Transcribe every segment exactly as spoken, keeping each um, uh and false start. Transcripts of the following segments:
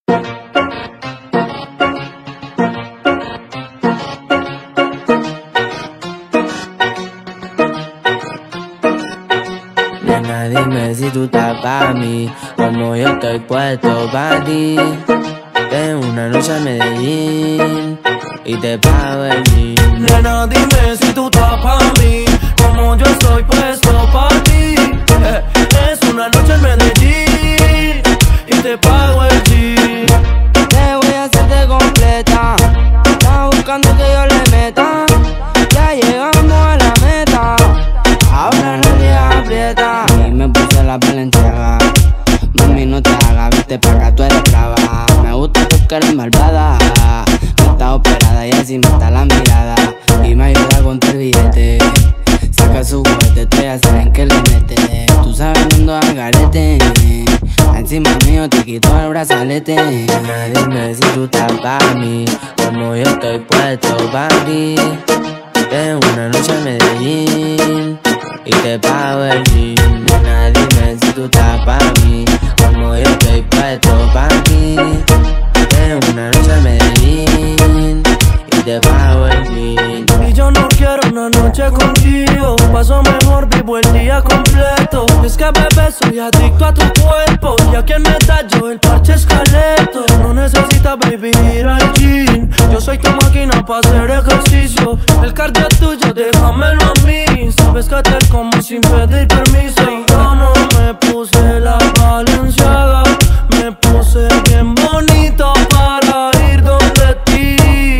Nena, dime si tú estás pa' mí, como yo estoy puesto pa' ti. Ven una noche a Medellín y te pago el jean. Nena, dime si tú estás pa' mí, como yo estoy puesto pa' ti. eh, Es una noche en Medellín y te pago el jean. Te voy a hacerte completa, estás buscando que yo le meta. Ya llegamos a la meta, ahora nadie aprieta. Y me puse la Balenciaga, mami no te hagas, vete pa' acá, tú eres brava. Me gusta porque eres malvada, no está operada y así me está la mirada. Y me ayuda con el billete, saca su juguete, tú ya saben que le mete. Tú sabes cuando al garete, encima mío te quito el brazalete. Nena, dime si tú estás pa' mí, como yo estoy puesto pa' ti. Ven una noche a Medellín y te pago el jean. Nena, dime si tú estás pa' mí, como yo estoy puesto pa' ti. Ven una noche a Medellín y te pago el jean. Y yo no quiero una noche contigo, paso mejor, vivo el día completo. Es que bebé soy adicto a tu cuerpo, y aquí en yo el parche esqueleto. No necesitas baby ir al gym, yo soy tu máquina para hacer ejercicio. El cardio tuyo déjamelo a mí, sabes que te como sin pedir permiso. Yo no me puse la Balenciaga, me puse bien bonito para ir donde ti.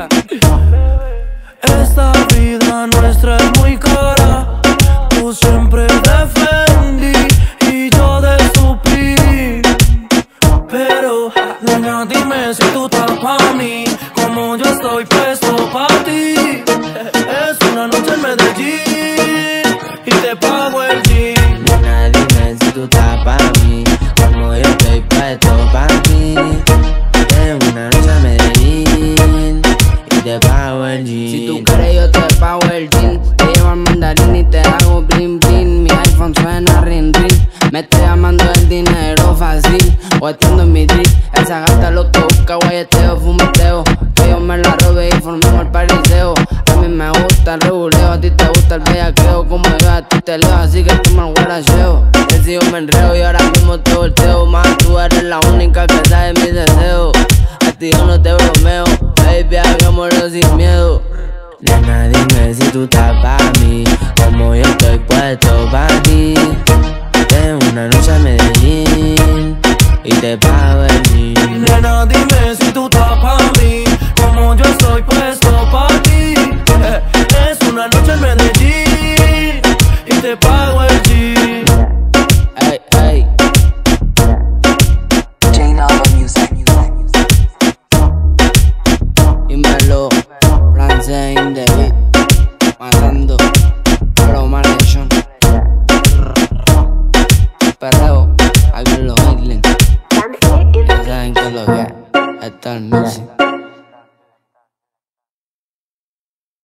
Esta vida nuestra es muy cara, tú siempre defendí y yo de Supreme. Pero, nena, dime si tú estás pa' mí, como yo estoy puesto pa' ti. Es una noche en Medellín y te pago el jean. Nena, dime si tú estás pa' mí, como yo estoy puesto pa' ti. Ven una noche a Medellín y te pago el jean. Si tú quieres yo te pago el jean, te llevo al mandarín y te hago bling bling. Mi iPhone suena ring ring, me estoy llamando el dinero fácil, o estando en mi drip. Esa gata lo que busca, guayeteo, fumeteo, que yo me la robé y formemos el pariseo. A mí me gusta el reguleo, a ti te gusta el bellaqueo. Como yo a ti te leo, así que tú me guaracheo. Te sigo me enreo y ahora mismo te volteo. Más tú eres la única que sabe mis deseos. A ti yo no te bromeo, baby, hagámoslo sin miedo. Nena, dime si tú estás pa' mí, como yo estoy puesto pa' ti. Ven una noche a Medellín y te pago el jean. Nena, dime si tú estás pa' mí, como yo estoy puesto pa' ti. eh, Es una noche en Medellín y te pago el jean. Ey, ey. Dímelo, francés in the beat, matando a los malhechos. Perreo, aquí en los Island, ya saben que lo que es, esto es el music.